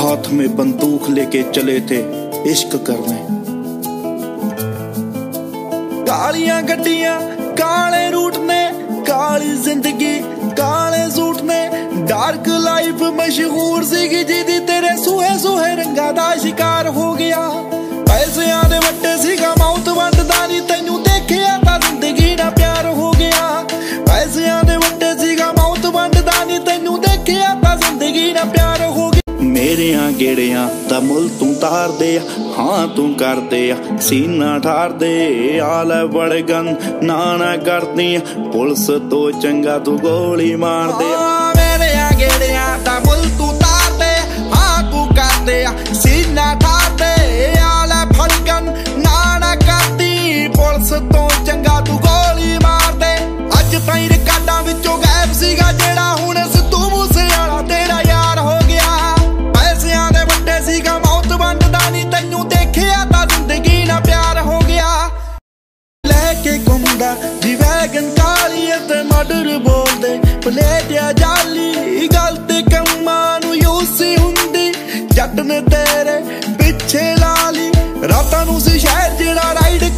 हाथ में बंदूक लेके चले थे इश्क करने। कालियां गड्डियां काले रूट ने, काली जिंदगी काले सूट ने, डार्क लाइफ मशहूर सीगी जिदी तेरे सूहे सूहे रंगा दा शिकार हो गया। पैसियां दे वट्टे सीगा मौत वंडदा नी, तैनू देखिया तां जिंदगी दा प्यार हो गया। पैसियां दे वट्टे सीगा मौत वंडदा नी, तैनू देखिया तां जिंदगी दा प्यार हो गया। मेरियां गेड़ियां दा मुल तू तार दे, हाँ तू कर दे सीना ठार दे। आल बड़गन ना करदी पुलिस तो चंगा तू गोली मार दे। मेरियां गेड़ियां दा मुल तू तार दे, हाँ तू कर दे सीना ठार दे। आल बड़गन ना करदी पुलिस तो चंगा तू गोली मार दे। अज ताईं रिकार्डां विचों गायब सीगा जेड़ा हुण सिद्धू मूसेवाला तेरा यार हो गया। पैसियां दे वड्डे सीगा मौत वंडदा नी, तैनू देखिया तां जिंदगी नाल प्यार हो गया। लेके घुमदा जी वैगन काली ते मर्डर बोलदे पलेटिया जाली, गलत कम्मां नूं यूसी हुंदी जट ने तेरे पिछे ला ली। रातां नूं सी शहर जेड़ा राइड